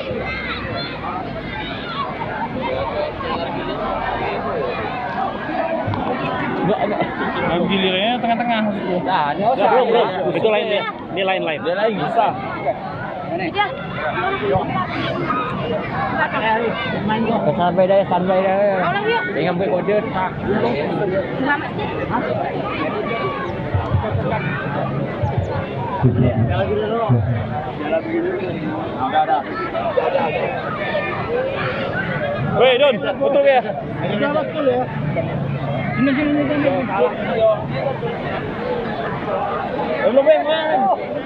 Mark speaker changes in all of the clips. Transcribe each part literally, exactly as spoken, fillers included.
Speaker 1: Enggak, enggak. Gilirannya tengah-tengah maksudku.
Speaker 2: Nah, ini usah.
Speaker 1: Belum, belum. Itu lain ya. Ini lain-lain.
Speaker 2: Dia lain bisa. Sampai dah, sampai dah. Jangan buat kode.
Speaker 1: Woi, Don, betul ya?
Speaker 2: Betul ya. Ini sini ini.
Speaker 1: Belum yang mana?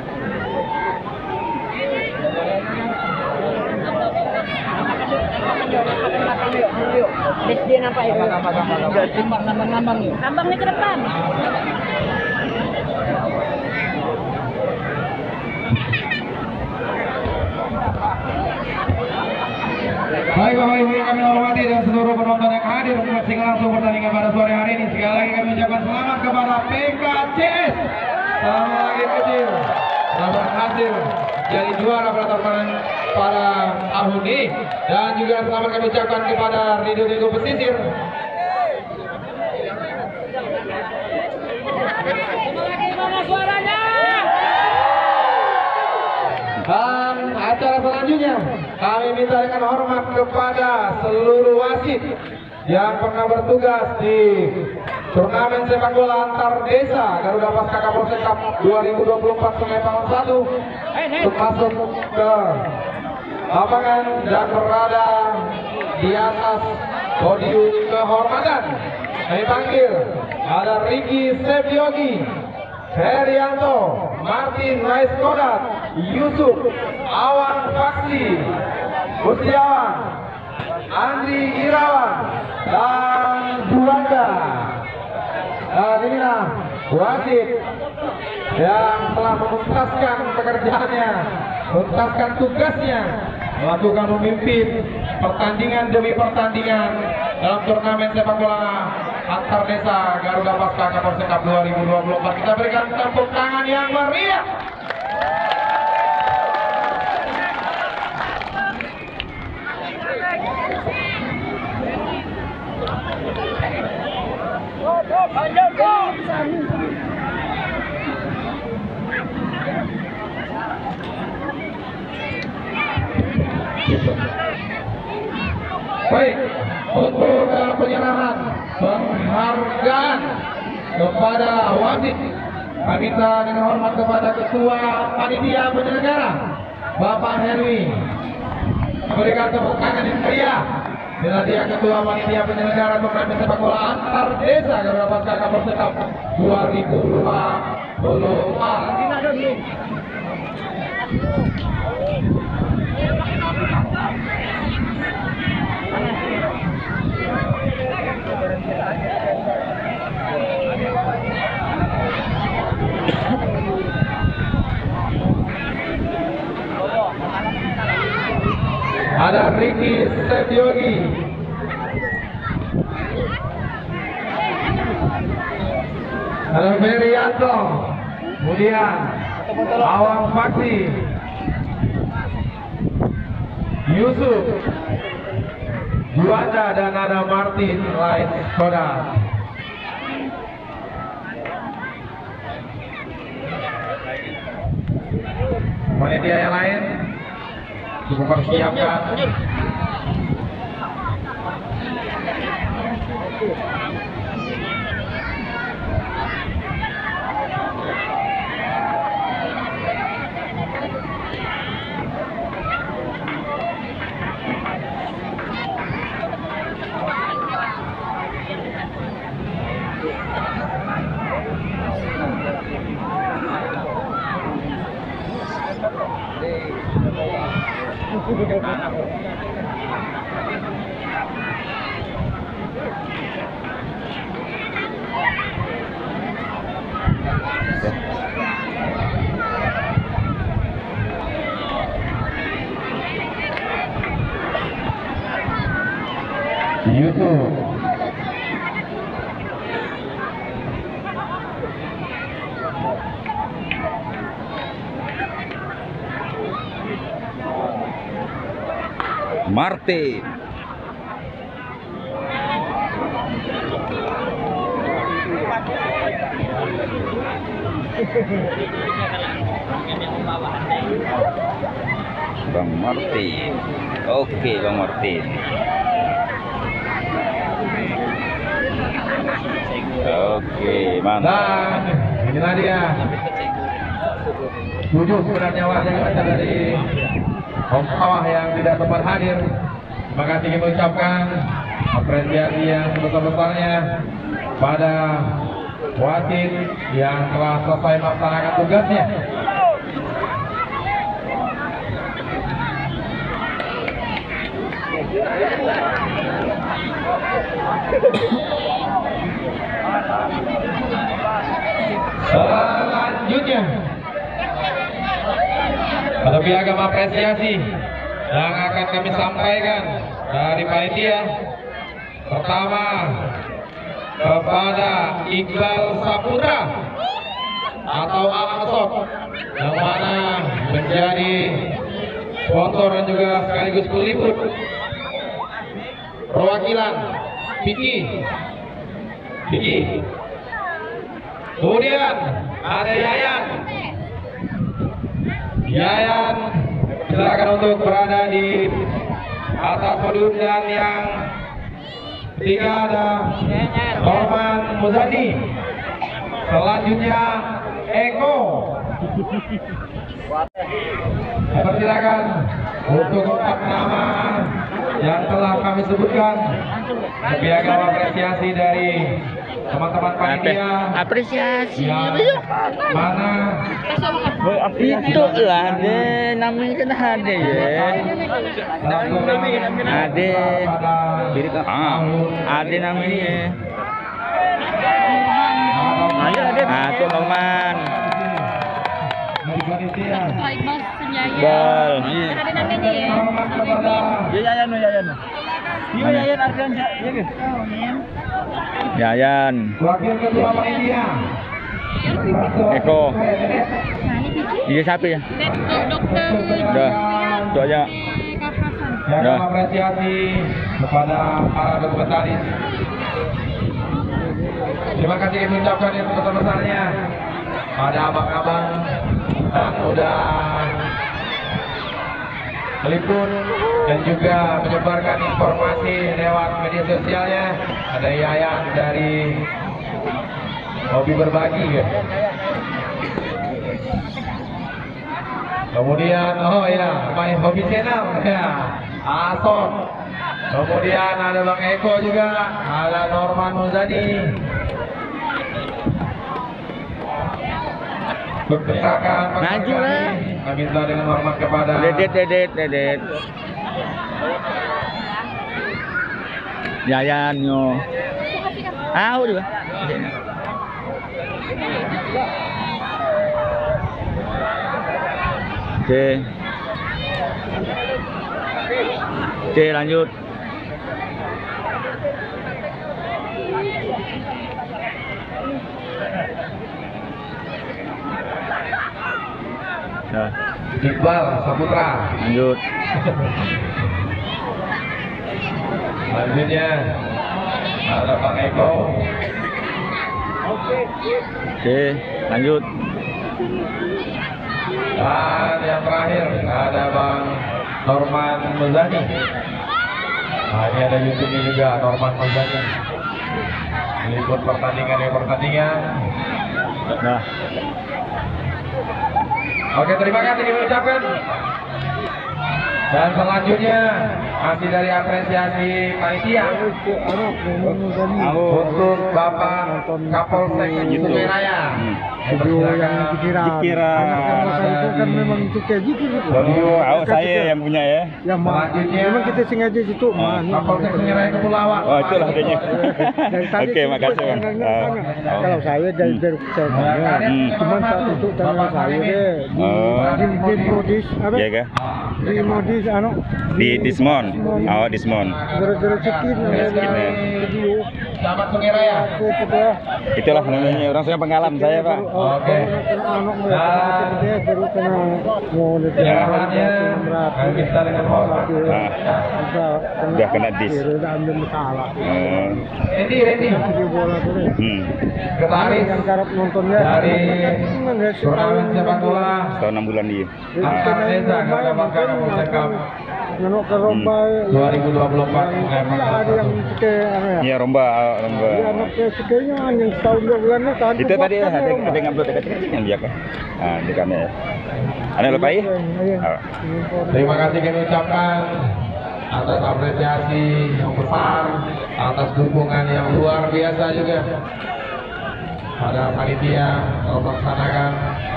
Speaker 2: Dia nampak ya? Nambang-nambang yuk.
Speaker 3: Nambangnya ke depan.
Speaker 4: Baik Bapak Ibu yang kami hormati dan seluruh penonton yang hadir menyaksikan langsung pertandingan pada sore hari ini, sekali lagi kami ucapkan selamat kepada P K C S sama lagi kecil telah berhasil jadi juara pada turnamen pada tahun ini, dan juga selamat kami ucapkan kepada Ridho Diego Pesisir. Dan acara selanjutnya kami minta dengan hormat kepada seluruh wasit yang pernah bertugas di turnamen sepak bola antar desa Garuda Pasca Kapolsek Cup dua ribu dua puluh empat Sungai Pangon satu untuk masuk ke lapangan dan berada di atas podium kehormatan. Kami panggil ada Ricky Septiogi, Herianto, Martin Raiskodat, Yusuf, Awan Faksi, Kurniawan, Andri Irawan, dan Juanda. Dan inilah wasit yang telah menuntaskan pekerjaannya, menuntaskan tugasnya, melakukan memimpin pertandingan demi pertandingan dalam turnamen sepak bola antar desa Garuda Pasca Kapolsek Cup dua ribu dua puluh empat. Kita berikan tepuk tangan yang meriah. Baik, untuk penyerahan penghargaan kepada wasit, kami minta dengan hormat kepada Ketua Panitia Penyelenggara Bapak Herwi memberikan tepuk tangan yang meriah. Bila dia Ketua Panitia Penyelenggara turnamen sepak bola antar desa Garuda Pasca Kapolsek Cup dua ribu dua puluh empat. Ada Ricky Setiogi, ada Merianto, kemudian Awang Faksi, Yusuf, Juanda, dan ada Martin Raiskodat. Panitia yang lain cukup persiapkan. YouTube.
Speaker 3: Martin. Bang Martin. Oke, Bang Martin. Oke, mantap.
Speaker 4: Dan inilah dia tujuh sebenarnya wajah kita dari Om Kawah yang tidak sempat hadir. Terima kasih kita ucapkan apresiasi yang sebesar-besarnya pada wasit yang telah selesai melaksanakan tugasnya. Selanjutnya ada piagam apresiasi yang akan kami sampaikan dari panitia. Pertama kepada Iqbal Saputra atau Alasot yang mana menjadi sponsor dan juga sekaligus peliput perwakilan Piki Piki. Kemudian ada Yayan. Yayan silakan untuk berada di atas podium. Dan yang ketiga ada Norman Muzani. Selanjutnya Eko. Persilakan untuk empat nama yang telah kami sebutkan. Piagam apresiasi dari teman-teman panitia.
Speaker 2: Apresiasi.
Speaker 4: Yang mana
Speaker 2: Itu lah deh, namanya kan ada ya. Ada.
Speaker 3: Ah,
Speaker 2: Ada namanya. Ayo ada. Ah, tuh Bang Man. Bal.
Speaker 5: Ada namanya ya.
Speaker 2: Ya Yayan, Yayan. Iya Yayan Ardian, ya ke? Yayan.
Speaker 4: wakil ketua panitia
Speaker 2: Eko. Iya siapa ya?
Speaker 5: Dokter.
Speaker 2: Udah. Itu aja.
Speaker 4: yang
Speaker 2: Ya.
Speaker 4: mengapresiasi kepada para dokumentaris. Terima kasih kami ucapkan yang sebesar-besarnya pada abang-abang yang udah meliput dan juga menyebarkan informasi lewat media sosialnya. Ada Yayan dari Hobi Berbagi ya. Kemudian oh ya, My Hobi Channel ya, Ason. Kemudian ada Bang Eko juga, ada Norman Muzani. Berdesakan
Speaker 2: Maju lah.
Speaker 4: kami minta dengan hormat kepada
Speaker 2: Dedet, dedet, dedet. Yayan yo. Ah, udah. Oke. Oke, lanjut. Nah,
Speaker 4: Iqbal Saputra.
Speaker 2: lanjut.
Speaker 4: Selanjutnya ada Pak Eko.
Speaker 2: Oke, lanjut.
Speaker 4: Dan yang terakhir ada Bang Norman Muzani. Nah, ini ada YouTube-nya juga Norman Muzani. Meliput pertandingan yang pertandingan.
Speaker 2: Nah,
Speaker 4: Oke, terima kasih diucapkan. Dan selanjutnya masih dari apresiasi panitia untuk Bapak Kapolsek Sungai Raya.
Speaker 6: Video yang dikira
Speaker 3: Dikira.
Speaker 6: anak itu kan memang cukai jikir itu.
Speaker 3: Oh, aku saya yang punya ya.
Speaker 6: Ya mah,
Speaker 4: Selanjutnya
Speaker 6: memang kita sengaja situ mah.
Speaker 4: Kapolsek Sungai Raya Kepulauan.
Speaker 3: Oh, itulah adanya.
Speaker 6: Dari tadi
Speaker 3: Oke,
Speaker 6: kita
Speaker 3: makasih Bang.
Speaker 6: tanya-tanya.
Speaker 3: Oh.
Speaker 6: Kalau saya dari dari saya tanya,
Speaker 3: Hmm.
Speaker 6: cuman saat itu tanya saya deh di
Speaker 3: Oh.
Speaker 6: di di modis apa?
Speaker 3: Iya kah?
Speaker 6: Di modis anu
Speaker 3: Di Dismon. Oh, Dismon.
Speaker 6: gara-gara sekin
Speaker 3: Ya, sekin, ya.
Speaker 6: video
Speaker 4: Selamat Sungai Raya.
Speaker 6: aku ketua
Speaker 3: Itulah namanya orang saya pengalaman saya, Pak.
Speaker 4: Oke. Dan penyerahannya kami minta dengan hormat.
Speaker 3: Udah kena dis. Eh,
Speaker 4: Randy, Randy.
Speaker 3: hmm.
Speaker 4: Ketaris
Speaker 6: yang karep nontonnya
Speaker 4: dari turnamen sepak bola
Speaker 3: Setahun enam bulan dia.
Speaker 4: antar desa Garuda Bangka Kapolsek Cup
Speaker 6: nano kerombai
Speaker 4: dua ribu dua puluh empat.
Speaker 6: ada yang seke anu ya
Speaker 3: Iya romba, romba.
Speaker 6: ya anaknya sekenya yang setahun dua bulan itu kan
Speaker 3: Itu tadi ada ada yang upload dekat yang dia kan. Ah, di kana. Ana lupa ya? Ah.
Speaker 4: Terima kasih kami ucapkan atas apresiasi yang besar, atas dukungan yang luar biasa juga pada panitia yang melaksanakan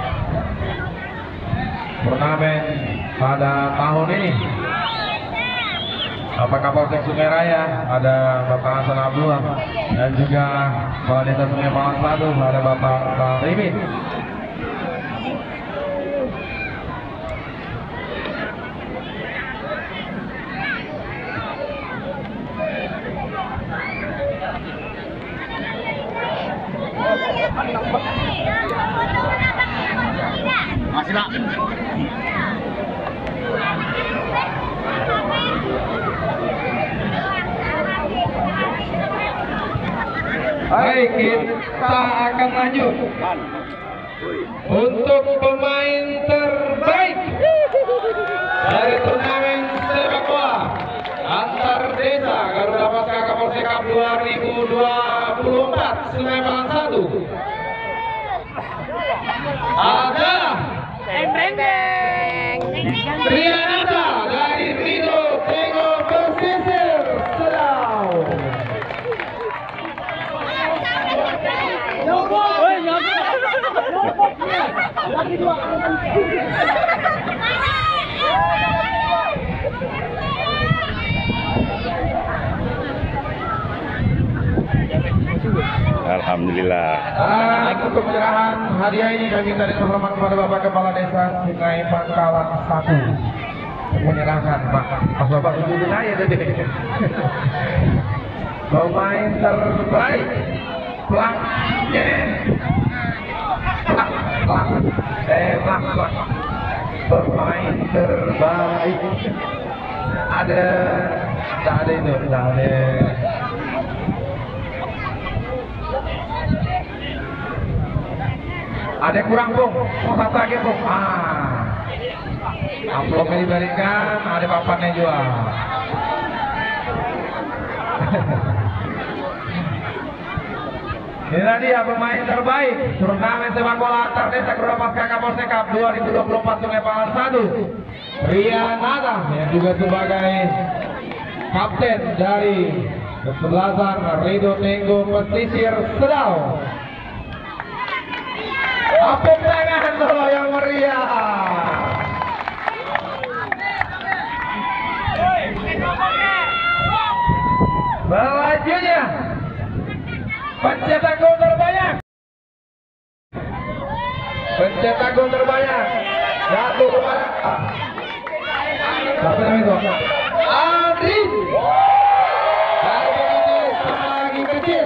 Speaker 4: turnamen pada tahun ini. Bapak Kapolsek Sungai Raya, ada Bapak Hasan Abdullah, dan juga Kepala Desa Sungai Palang satu, ada Bapak Rimin.
Speaker 2: Masih lah.
Speaker 4: Baik, kita akan lanjut untuk pemain terbaik dari turnamen sepak bola antar desa Garuda Pasca Kapolsek Cup dua ribu dua puluh empat Sungai Palang satu adalah Trianata dari Rido Tego Pesisir Sedau.
Speaker 3: Alhamdulillah.
Speaker 4: Ah, untuk penyerahan hadiah ini kami minta dihormat kepada Bapak Kepala Desa Sungai Pangkalan satu. Menyerahkan Pak. Mas Bapak duduk saya tadi. Pemain terbaik. Plak. Plak. Plak. Tembak. Plak. Pemain terbaik. Ada. Tak ada itu. Tak ada. Ada kurang bung, mau satu lagi bung. Ah, amplopnya diberikan, ada papannya juga. Ini dia pemain terbaik turnamen sepak bola antar desa Garuda Pasca Kapolsek Cup dua ribu dua puluh empat Sungai Palang satu. Trianata yang juga sebagai kapten dari kesebelasan Rido Tenggo Pesisir Sedau. Tepuk tangan dulu yang meriah. Selanjutnya pencetak gol terbanyak. Pencetak gol terbanyak jatuh kepada siapa namanya itu? Adri. Dari lagi kecil.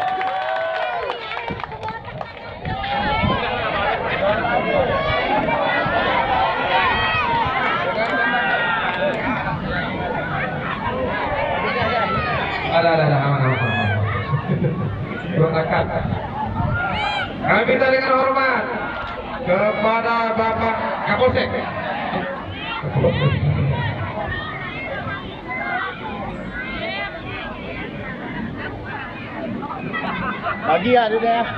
Speaker 4: Ada, ada, ada, aman, aman, aman. Berangkat. Kami minta dengan hormat kepada Bapak Kapolsek.
Speaker 2: Lagi ya, ada ya.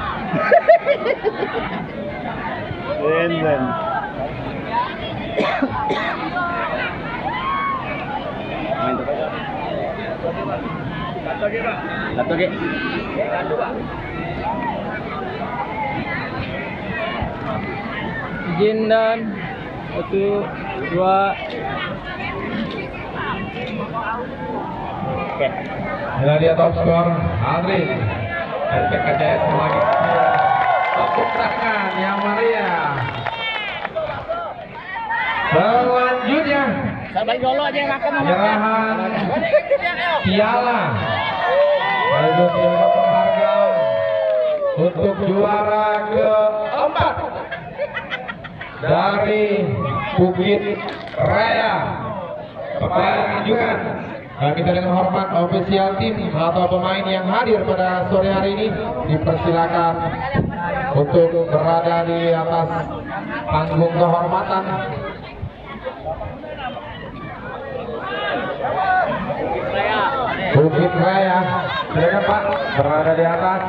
Speaker 2: Enden. Main tuh. Satu lagi, Pak. Satu lagi. Izin dan satu, dua. Oke.
Speaker 4: Ini dia top skor Adri. R P K C S lagi. Tepuk tangan yang meriah. Selanjutnya
Speaker 2: Sabar dulu aja yang makan
Speaker 4: penyerahan piala. Lalu piala penghargaan untuk juara keempat dari Bukit Raya. Kepada anjuran kami minta dengan hormat ofisial tim atau pemain yang hadir pada sore hari ini dipersilakan untuk berada di atas panggung kehormatan. Bukit Raya, silakan Pak berada di atas.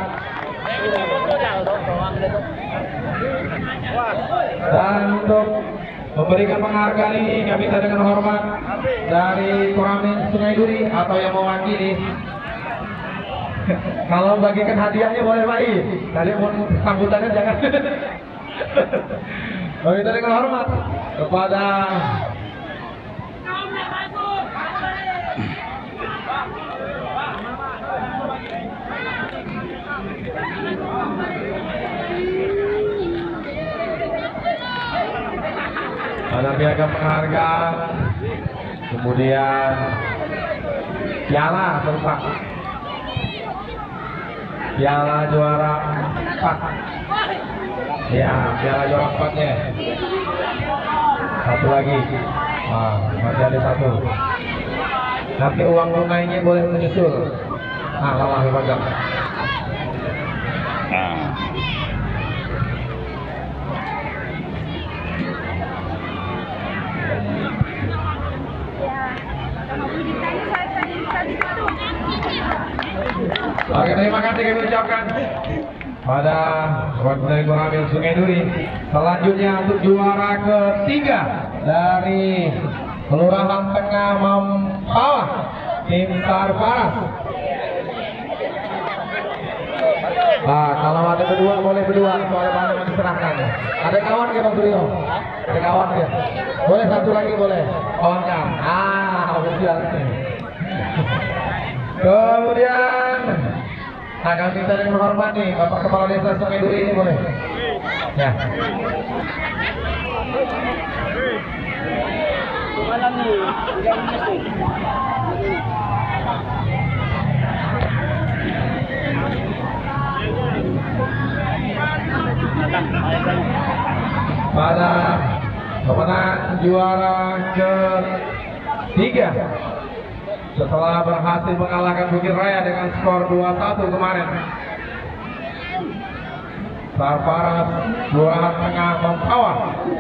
Speaker 4: Dan untuk memberikan penghargaan ini kami minta dengan hormat dari Koramil Sungai Duri atau yang mewakili. Kalau bagikan hadiahnya boleh Pak I. Tadi mau sambutannya jangan. Kami minta dengan hormat kepada ada piagam penghargaan, kemudian piala tempat piala juara empat, ya piala juara empatnya, satu lagi, ah, masih ada satu. Nanti uang tunainya boleh menyusul. Ah, lama pegang.
Speaker 3: Nah.
Speaker 4: Oke, terima kasih kami ucapkan pada dari Koramil Sungai Duri. Selanjutnya untuk juara ketiga dari Kelurahan Tengah Mempawah, tim Sarparas. Nah, kalau ada berdua boleh berdua, soalnya banyak yang diserahkan. Ada kawan ke Bang Suryo? Ada kawan ya? Boleh satu lagi boleh. Kawannya. Ah, official. Kemudian nah kami minta dengan hormat nih Bapak Kepala Desa Sungai Duri ini boleh. Ya. Pada pemenang juara ketiga setelah berhasil mengalahkan Bukit Raya dengan skor dua satu kemarin, Sarparas Kelurahan Tengah Mempawah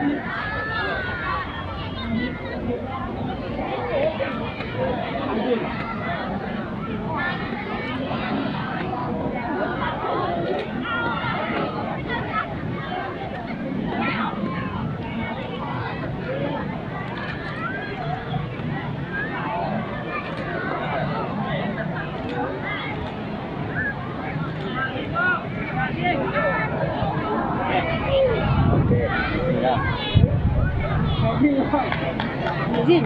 Speaker 5: Izin.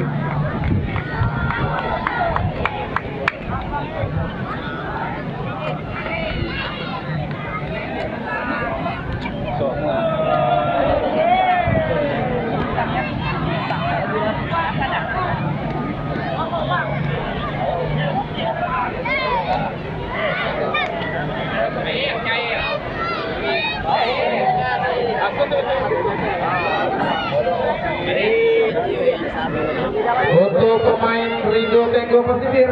Speaker 4: untuk pemain Rindu Tenggo Pesisir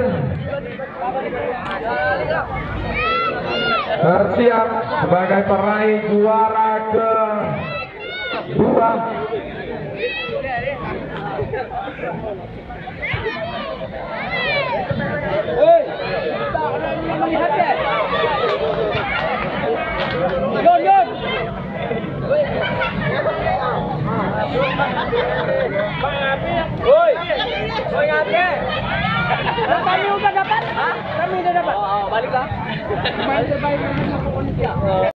Speaker 4: bersiap sebagai peraih juara kedua.
Speaker 2: Yon, Yon. Woi, woi ngapain? Kami udah dapat? Kami udah dapat. Oh, balik lah. Main terbaik.